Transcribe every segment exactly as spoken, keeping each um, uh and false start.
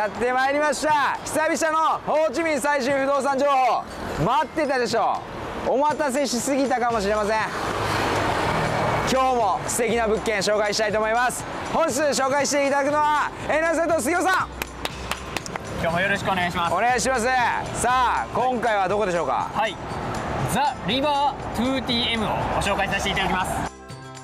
やってまいりました。久々のホーチミン最新不動産情報、待ってたでしょ。お待たせしすぎたかもしれません。今日も素敵な物件紹介したいと思います。本日紹介していただくのはエナセと杉尾さん。 今日もよろしくお願いします。 お願いします。さあ今回はどこでしょうか。 はい、ザ・リバー ツーティーエム をご紹介させていただきます。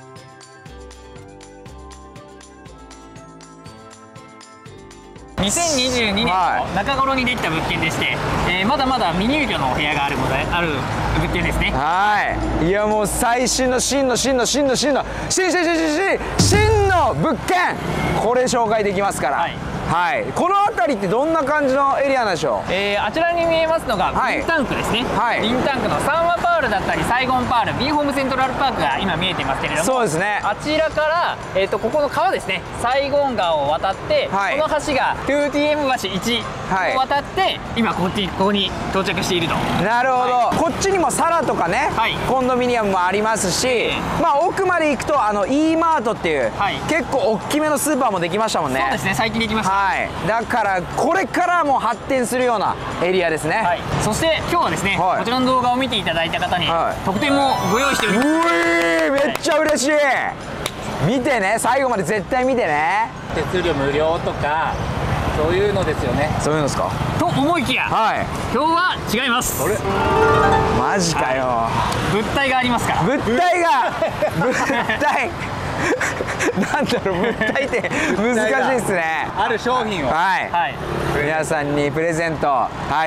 にせんにじゅうにねんの中頃にできた物件でして、えー、まだまだ未入居のお部屋があるのである物件ですね。はい、 いやもう最新の真の真の真の真の真真真真真の物件、これ紹介できますから。はい、はい、この辺りってどんな感じのエリアなんでしょう。 えー、あちらに見えますのがビンタンクですね。はい、ビンタンクのサンワパールだったりサイゴンパール、ビンホームセントラルパークが今見えていますけれども、そうですね、あちらから、えー、とここの川ですね、サイゴン川を渡って、はい、この橋が ツーティーエム 橋いちを渡って、はい、今こっちここに到着していると。なるほど、はい、こっちにもサラとかね、はい、コンドミニアムもありますし、えー、まあ奥まで行くとあの E マートっていう、はい、結構大きめのスーパーもできましたもんね。そうですね、最近できました。はい、だからこれからも発展するようなエリアですね。はい、そして今日はですね、はい、こちらの動画を見ていただいた方に、はい、特典もご用意しております。うえー、めっちゃ嬉しい、はい、見てね、最後まで絶対見てね。 手数料無料とかそういうのですよね。 そういうのですかと思いきや、はい、今日は違います。あれマジかよ、はい、 物体がありますから。 物体が物体なんだろう、物体って難しいですね。 ある商品を、 はい、はい、皆さんにプレゼント、はい、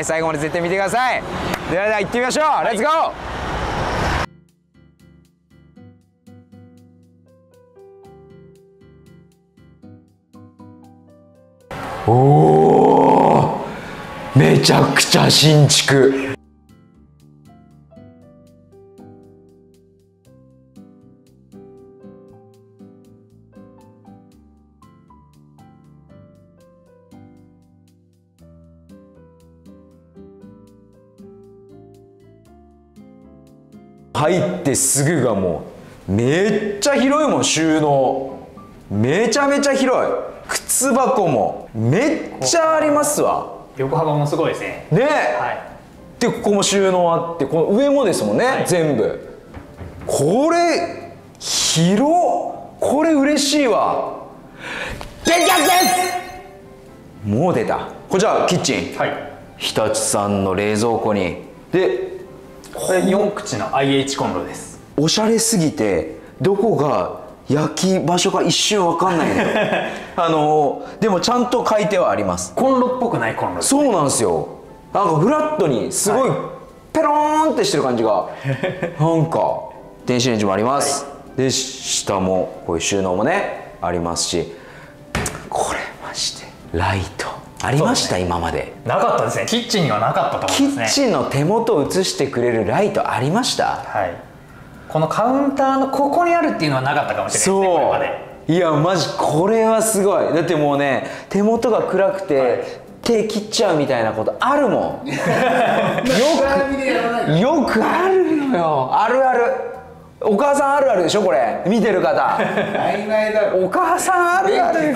最後まで絶対見てください。ではでは行ってみましょう、はい、レッツゴー。おー、めちゃくちゃ新築。入ってすぐがもうめっちゃ広いもん。収納めちゃめちゃ広い。靴箱もめっちゃありますわ。 横幅もすごいですね。 ねえ、はい、でここも収納あって、この上もですもんね、はい、全部。これ広、これ嬉しいわ。できたです。もう出た。こちらキッチン、はい、日立さんの冷蔵庫に。でこれよん口の アイエイチ コンロです。 おしゃれすぎてどこが焼き場所か一瞬わかんないんだよあのでもちゃんと書いてはあります。 コンロっぽくないコンロですね。 そうなんですよ。なんかフラットにすごいペローンってしてる感じがなんか電子レンジもあります、はい、で下もこういう収納もねありますし、これマジでライトありました、ね、今までなかったですね。キッチンにはなかったと思うんですね。 キッチンの手元を映してくれるライトありました。 はい、このカウンターのここにあるっていうのはなかったかもしれないですね。そう、これまで。 いやマジこれはすごい。だってもうね、手元が暗くて、はい、手切っちゃうみたいなことあるもんよくよくあるのよ。あるある。お母さんあるあるでしょこれ見てる方。 曖昧だろ。 お母さんあるあるよ。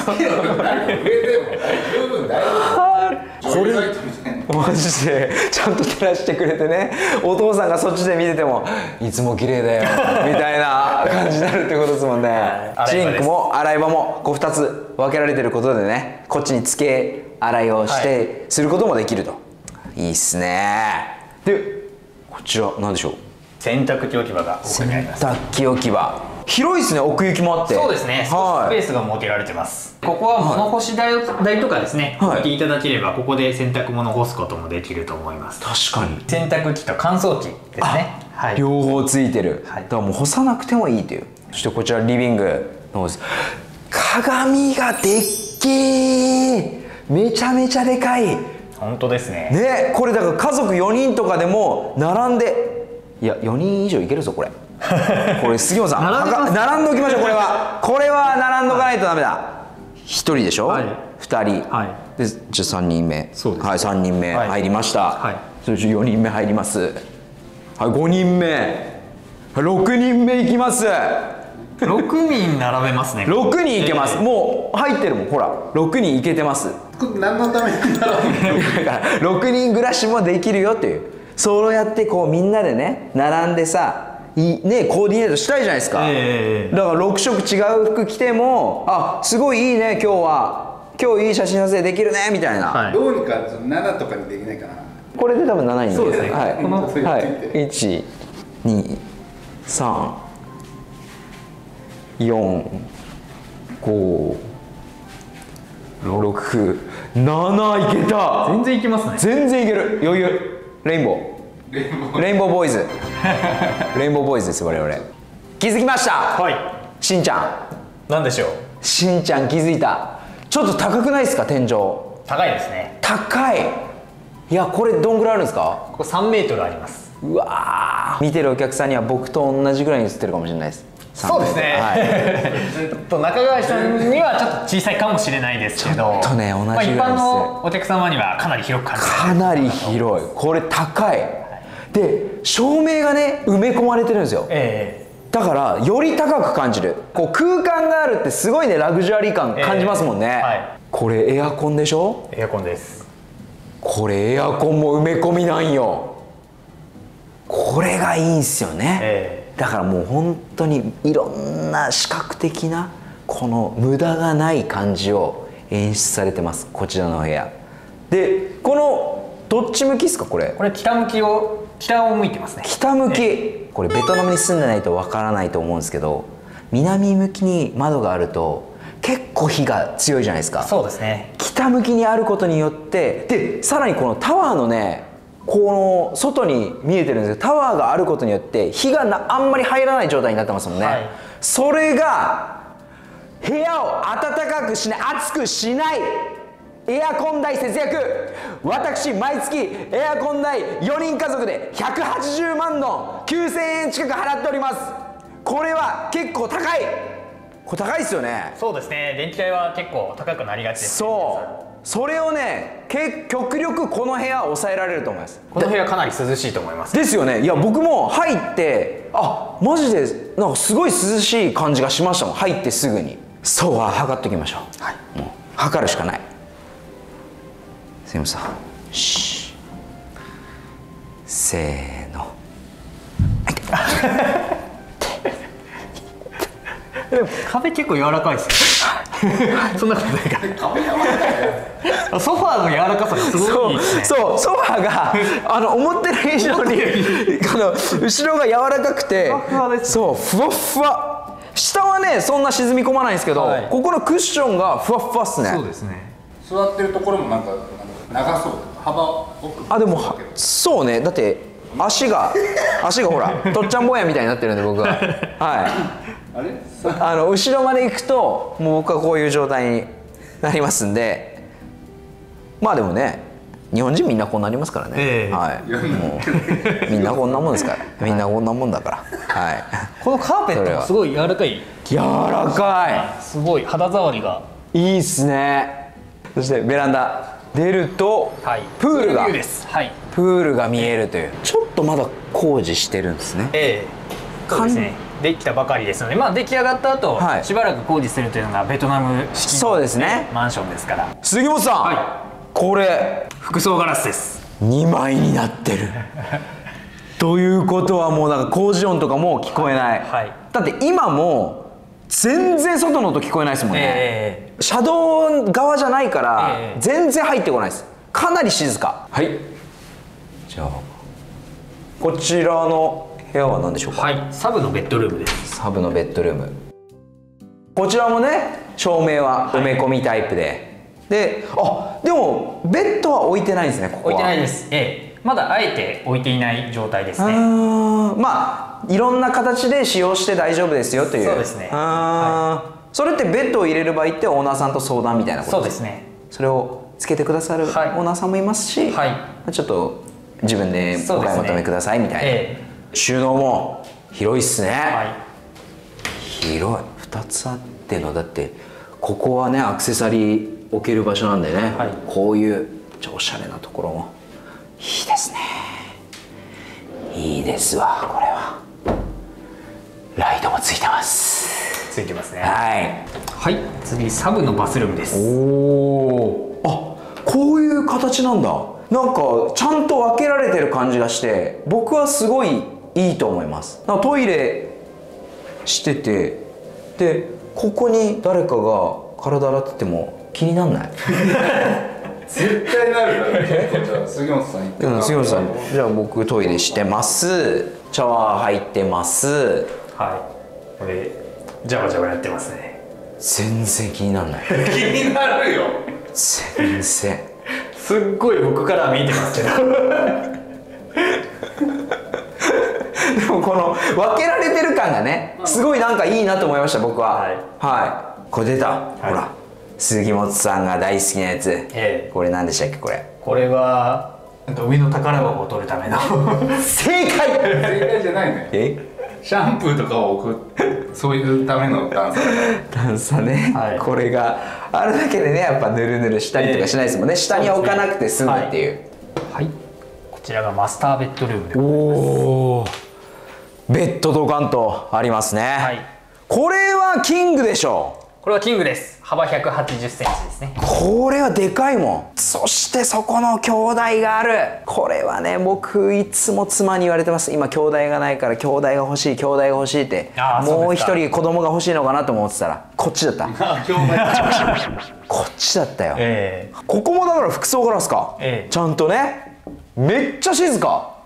これマジでちゃんと照らしてくれてね、お父さんがそっちで見ててもいつも綺麗だよみたいな感じになるってことですもんね。シンクも洗い場もこうふたつ分けられてることでね、こっちにつけ洗いをして、はい、することもできると。いいっすね。でこちら何でしょう。 洗濯機置き場が奥にあります。 洗濯機置き場広いですね。奥行きもあって。そうですね、 はい、スペースが設けられてます。ここは物干し台とかですね、はい、置いていただければここで洗濯物を干すこともできると思います。 確かに洗濯機と乾燥機ですね、 はい、両方ついてる、はい、だからもう干さなくてもいいという。そしてこちらリビングの方です。鏡がでっけー、めちゃめちゃでかい。 本当ですね。 ね、これだから家族よにんとかでも並んで、いやよにん以上いけるぞこれこれ杉本さん並んで並んでおきましょう。これはこれは並んどかないとダメだ。ひとりでしょ、はい、ふたり、はい、でじゃあさんにんめ、そうです、はい、さんにんめ入りました、はい、それじゃよにんめ入ります、はい、ごにんめ、ろくにんめいきます。 ろくにん並べますね。 ろくにんいけます、えー、もう入ってるもん。ほらろくにんいけてます。 これ何のためにだろう。 だからろくにん暮らしもできるよっていう、そうやってこうみんなでね並んでさ、いねコーディネートしたいじゃないですか、えー、だからろくしょく違う服着ても、あすごいいいね今日は、今日いい写真撮影できるねみたいな、はい、 どうにかななとかにできないかな。 これで多分ななにんそうですね、 はい、 このはいいちにさんよんごろくなないけた。 全然いけますね。 全然いける、余裕。レインボーレインボーボーイズレインボーボーイズです我々。気づきました。 はい、 しんちゃん。 なんでしょう。 しんちゃん気づいた。ちょっと高くないですか天井。 高いですね。 高い。いやこれどんぐらいあるんですか。 ここさんメートルあります。 うわー、見てるお客さんには僕と同じぐらいに映ってるかもしれないです。 そうですね、はい、ちょっと中川さんにはちょっと小さいかもしれないですけど、 ちょっとね同じぐらいです。 まあ、一般のお客様にはかなり広く感じる。 かなり広い。これ高い。で照明がね埋め込まれてるんですよ、えー、だからより高く感じる。こう空間があるってすごいねラグジュアリー感感じますもんね、えーはい、これエアコンでしょ。 エアコンです。 これエアコンも埋め込みなんよ。これがいいんすよね、えーだからもう本当にいろんな視覚的なこの無駄がない感じを演出されてます、こちらの部屋で。このどっち向きですかこれ。 これ北向きを、北を向いてますね。 北向き、えこれベトナムに住んでないとわからないと思うんですけど、南向きに窓があると結構火が強いじゃないですか。 そうですね。 北向きにあることによって、でさらにこのタワーのねこの外に見えてるんですけど、タワーがあることによって火がなあんまり入らない状態になってますもんね、はい、それが部屋を暖かくしない、暑くしない、エアコン代節約。私毎月エアコン代よにん家族でひゃくはちじゅうまんのきゅうせんえん近く払っております。これは結構高い。これ高いですよね。 そうですね、電気代は結構高くなりがちです、ね、 そうそれをね極力この部屋は抑えられると思います。 この部屋かなり涼しいと思います。 ですよね。いや僕も入ってあマジでなんかすごい涼しい感じがしましたもん。入ってすぐにソファー測っておきましょう、はい、もう測るしかない。すいません、シーせーのでも壁結構柔らかいですよそんなことないか。壁柔らかいソファーの柔らかさがすごいいいですね。 そうソファーがあの思ってる以上にこの後ろが柔らかくて、 ふわふわです。 そうふわふわ。下はねそんな沈み込まないんですけど、はい、ここのクッションがふわふわっすね。 そうですね。 座ってるところもなんか長そう。幅奥。 あでもそうね、だって足が足がほらとっちゃん坊やみたいになってるんで僕ははいあれあの後ろまで行くともう僕はこういう状態になりますんで、まあでもね日本人みんなこうなりますからね、えー、はいもうみんなこんなもんですからみんなこんなもんだからはいこのカーペットもすごい柔らかい。 柔らかい。 すごい肌触りがいいっすね。そしてベランダ出ると、はい、プールが、はい、プールが見えるという。ちょっとまだ工事してるんですね。 ええそうですね。できたばかりですので、まあ出来上がった後、はい、しばらく工事するというのがベトナム式のそうですねマンションですから。 杉本さん、はい、これ複層ガラスです。 にまいになってるということはもうなんか工事音とかも聞こえない、はいはい、だって今も全然外の音聞こえないですもんね、えー、車道側じゃないから、えー、全然入ってこないです。かなり静か。はい、じゃあこちらの部屋は何でしょうか。 はい、サブのベッドルームです。 サブのベッドルーム、こちらもね照明は埋め込みタイプで、はい、であでもベッドは置いてないんですね。ここは置いてないです、ええ、まだあえて置いていない状態ですね。 あまあいろんな形で使用して大丈夫ですよという。 そうですね。 あ、はい、それってベッドを入れる場合ってオーナーさんと相談みたいなことですか。 そうですね。 それをつけてくださるオーナーさんもいますし、はい、ちょっと自分でお買い求めくださいみたいな、ねええ、収納も広いっすね、はい、広い。ふたつあってのだってここはねアクセサリー置ける場所なんでね、はい、こういうちょおしゃれなところもいいですね。いいですわ。これはライトもついてます。 ついてますね。 はい、 はい、次サブのバスルームです。 おお、あこういう形なんだ。なんかちゃんと分けられてる感じがして僕はすごいいいと思います。なんかトイレしててでここに誰かが体洗ってても気になんない絶対なるだろ。じゃあ杉本さん行って。 うん、杉本さん、じゃあ僕トイレしてます。シャワー入ってます。 はい。これジャバジャバやってますね。 全然気にならない。 気になるよ。 全然。すっごい僕からは見えてますけど。 でもこの分けられてる感がね、すごいなんかいいなと思いました僕は。はい。はい。これ出た。はい、ほら。杉本さんが大好きなやつ。ええ、これ何でしたっけこれ。 これは上の宝箱を取るための正解。 正解じゃないね。え？シャンプーとかを置くそういうための段差。 段差ね。はい、これがあるだけでねやっぱぬるぬるしたりとかしないですもんね。えー、下に置かなくて済むっていう。 はい。はい、こちらがマスターベッドルームでございます。 おお。ベッドドカンとありますね。はい。これはキングでしょう。 これはキングです。幅ひゃくはちじゅっセンチですね。 これはでかいもん。そしてそこの兄弟がある。これはね僕いつも妻に言われてます。今兄弟がないから兄弟が欲しい兄弟が欲しいって。もう一人子供が欲しいのかなと思ってたらこっちだった。兄弟こっちだったよ。えー、ここもだから服装ガラスか。えー、ちゃんとね。めっちゃ静か。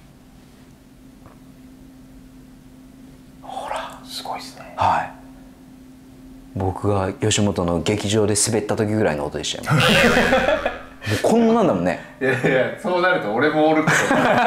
ほらすごいですね。 はい。僕が吉本の劇場で滑った時ぐらいの音でしたよ。もうこんなんだもんね。 いやいやそうなると俺もおるけど。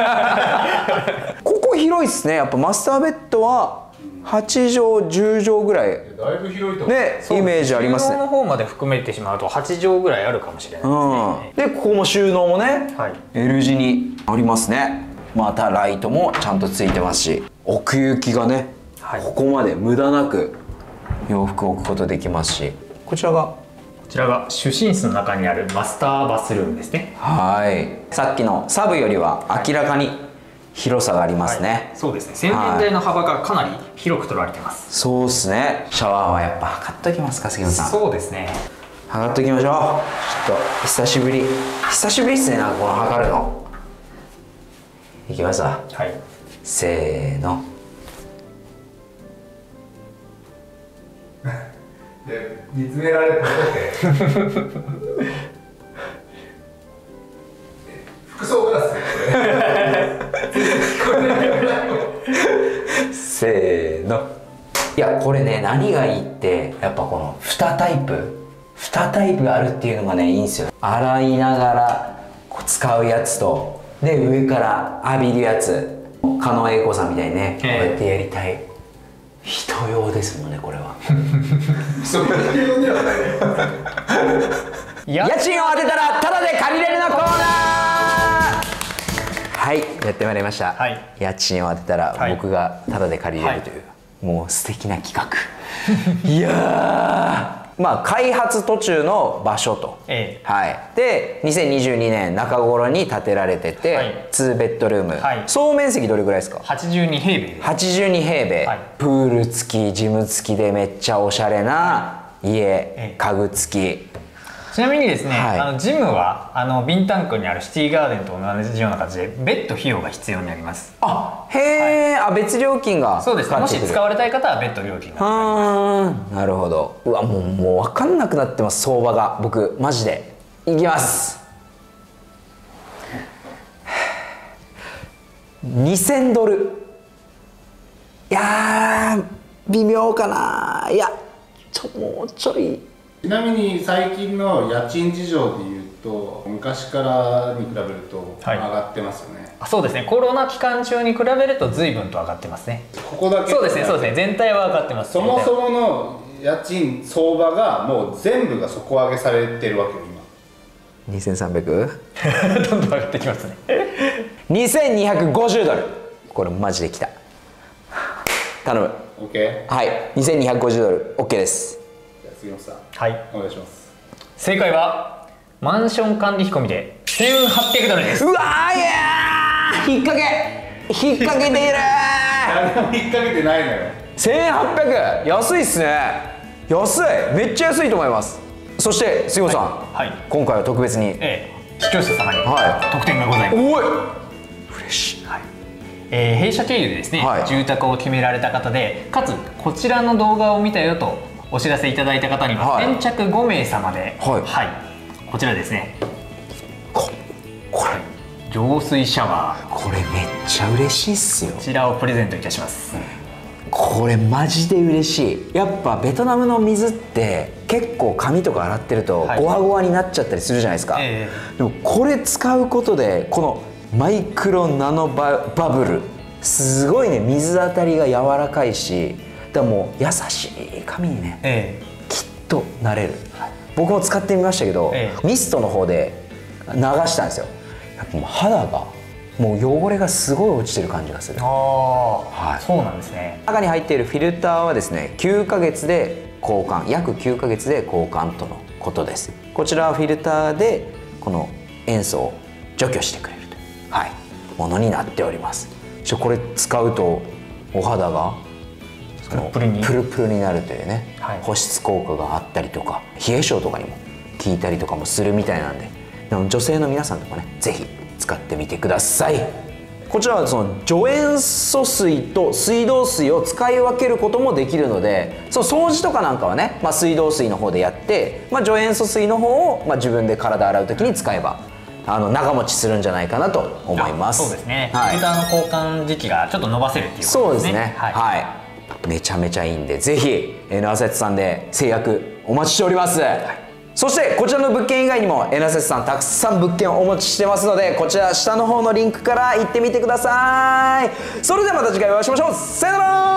ここ広いっすね。やっぱマスターベッドははちじょうじゅうじょうぐらい。 だいぶ広いと思う。 ねイメージありますね。 収納の方まで含めてしまうとはちじょうぐらいあるかもしれないですね。 うん、でここも収納もね、はい、L 字にありますね。またライトもちゃんとついてますし奥行きがね、はい、ここまで無駄なく洋服を置くことできますし、こちらがこちらが主寝室の中にあるマスターバスルームですね。 はい。さっきのサブよりは明らかに広さがありますね。はいはい、 そうですね。洗面台の幅がかなり広く取られてます。 はい、そうですね。シャワーはやっぱ測っときますか杉本さん。 そうですね。 測っときましょう。ちょっと久しぶり久しぶりっすね。なんかこの測るの。いきますわ。はい。せーの。 で見つめられたとて服装ガラスせーの。いやこれね何がいいってやっぱこのにタイプにタイプがあるっていうのがねいいんですよ。洗いながらこう使うやつとで上から浴びるやつ。狩野英孝さんみたいにねこうやってやりたい。人用ですもんねこれは。 そう人用ではないね。 家賃を当てたらタダで借りれるのコーナー。はいやってまいりました。はい、家賃を当てたら僕がタダで借りれるという、はい、もう素敵な企画。いやーまあ開発途中の場所と、ええ、はい、でにせんにじゅうにねん中頃に建てられてて、はい、にベッドルーム、はい、総面積どれぐらいですか？ はちじゅうにへいべいです。 はちじゅうにへいべい、はい、プール付きジム付きでめっちゃおしゃれな家、ええ、家具付き。 ちなみにですね、はい、あのジムはあのビンタンクにあるシティガーデンと同じような感じで別途費用が必要になります。 あ、へえ、はい、あ別料金がそうですね。もし使われたい方は別途料金がかかります。 なるほど。うわもうもう分かんなくなってます相場が。僕マジでいきます。にせんドル。いやー微妙かな。いやちょもうちょい。 ちなみに最近の家賃事情でいうと昔からに比べると上がってますよね。はい、 あそうですね。コロナ期間中に比べると随分と上がってますね。 ここだけそうですね。そうですね。全体は上がってます。 そもそもの家賃相場がもう全部が底上げされてるわけよ今。にせんさんびゃく？ どんどん上がってきますね。 にせんにひゃくごじゅうドル。これマジできた。頼む。 OK。 はい。にせんにひゃくごじゅうドル OK です。 杉本さん、 はい、 お願いします。 正解はマンション管理費込みでせんはっぴゃくドルです。 うわーいやー引っ掛け引っ掛けている誰も引っ掛けてないのよ。 せんはっぴゃく安いっすね。安いめっちゃ安いと思います。 そして杉本さん、はい、今回は特別に、ええ、視聴者様に特典がございます。 おい嬉しい。はい、 えー、弊社経由でですね、はい、住宅を決められた方で、かつこちらの動画を見たよとお知らせいただいた方には、はい、先着ごめいさまで、はいはい、こちらですね、 ここれ浄水シャワー、 これめっちゃ嬉しいっすよ。 こちらをプレゼントいたします。うん、 これマジで嬉しい。やっぱベトナムの水って結構髪とか洗ってるとゴワゴワになっちゃったりするじゃないですか、はい、えー、でもこれ使うことでこのマイクロナノ バ, バブルすごいね、水当たりが柔らかいし、だからもう優しい髪にね、えー、きっとなれる、はい、僕も使ってみましたけど、えー、ミストの方で流したんですよ。やっぱもう肌がもう汚れがすごい落ちてる感じがする。あ、 はい、そうなんですね。 中に入っているフィルターはですね、きゅうかげつで交換、約きゅうかげつで交換とのことです。こちらはフィルターでこの塩素を除去してくれるという、はい、ものになっております。これ使うとお肌がプルプルにプルプルになるというね、はい、保湿効果があったりとか、冷え性とかにも効いたりとかもするみたいなんで、女性の皆さんとかね、ぜひ使ってみてください。こちらはその除塩素水と水道水を使い分けることもできるので、その掃除とかなんかはね、まあ、水道水の方でやって、まあ、除塩素水の方を、まあ、自分で体洗う時に使えばあの長持ちするんじゃないかなと思います。 そうですね、はい、フィルターの交換時期がちょっと伸ばせるっていうことですね。 そうですね、はい、はい、めちゃめちゃいいんで、ぜひエナセットさんで制約お待ちしております。はい、そしてこちらの物件以外にもエナセットさんたくさん物件をお持ちしてますので、こちら下の方のリンクから行ってみてください。それではまた次回お会いしましょう。さよなら。